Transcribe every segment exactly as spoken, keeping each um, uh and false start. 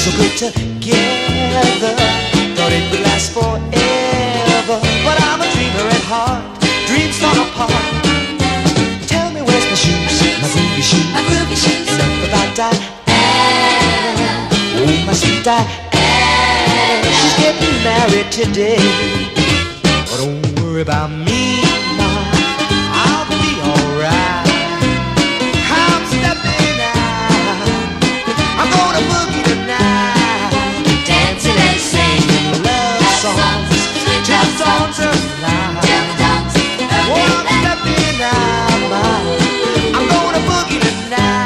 so good together. Thought it would last forever, but I'm a dreamer at heart. Dreams fall apart. Tell me where's my shoes, my groovy shoes, My groovy shoes. enough about Diana. Oh, my sweet Diana, she's getting married today. But don't worry about me, ma, I'll be alright. I'm stepping out, I'm gonna boogie tonight, Dancing and singing love songs, till the dawn's alive. till the dawn's Oh, I'm stepping out, ma, I'm gonna boogie tonight.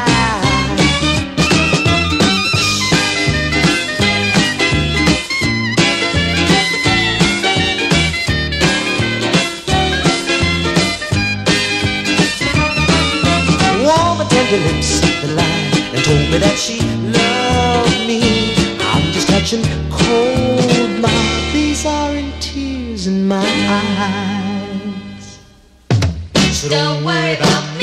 Warm and tender lips that lied and told me that she loved me. I'm just touching cold, ma, these aren't tears in my eyes. So don't worry about